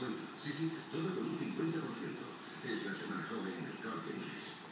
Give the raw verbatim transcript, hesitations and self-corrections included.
descuento. Sí, sí, todo con un cincuenta por ciento. Es la semana joven en el Corte Inglés.